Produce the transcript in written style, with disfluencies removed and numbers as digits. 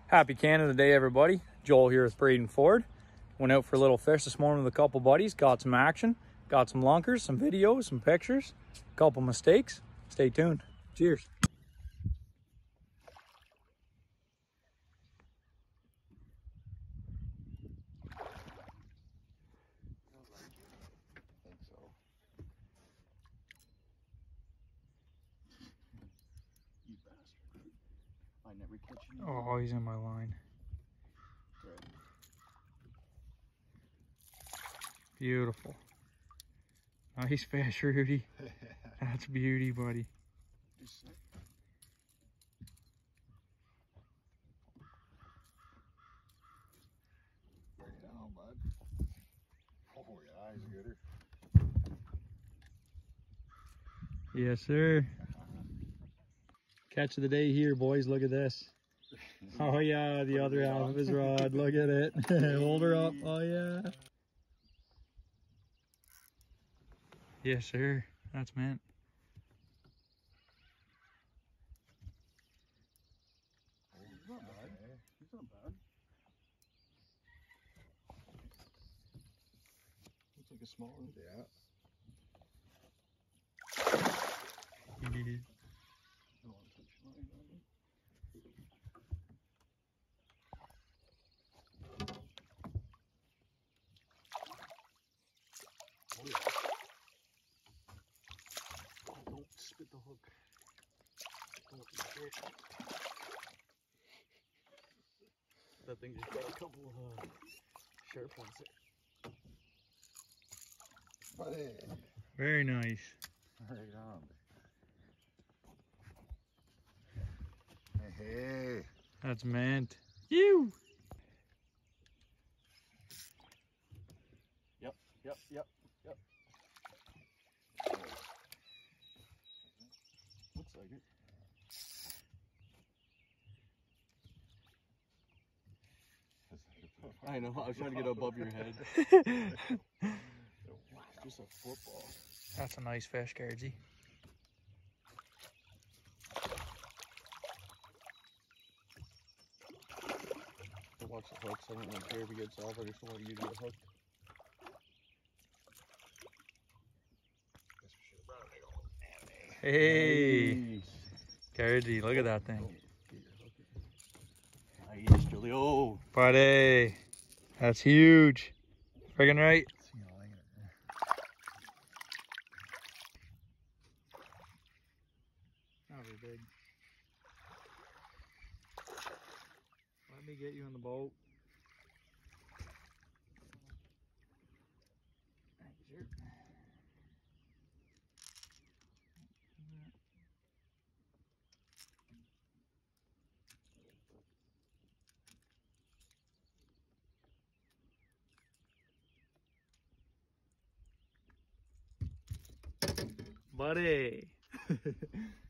Happy Canada Day, everybody. Joel here with Braden Ford. Went out for a little fish this morning with a couple buddies. Got some action, got some lunkers, some videos, some pictures, a couple mistakes. Stay tuned. Cheers. I never catch you. Oh, he's in my line. Beautiful. Nice fish, Rudy. That's beauty, buddy. Bring it on, bud. Oh, yeah, he's a gooder. Yes, sir. Catch of the day here, boys. Look at this. Oh, yeah, the other half of his rod. Look at it. Hold her up. Oh, yeah. Yes, sir. That's mint. Oh, he's not bad. He's not bad. Looks like a small one. Yeah. Don't want to touch line on it. Oh, yeah. Oh, don't spit the hook. Don't be shit. That thing just got a couple of sharp ones there. Buddy. Very nice. Right on. Hey. That's mint. You. Yep. Looks like it. I know, I was trying to get above your head. Just a football. That's a nice fish, Gardsy. Watch the hooks. I don't really care if he gets off. I just want you to get hooked. Hey. Nice. Gardsy, look at that thing. Nice, Julio. Buddy. That's huge. Friggin' right. That'll be big. Let me get you in the boat. Thanks, sir. Buddy.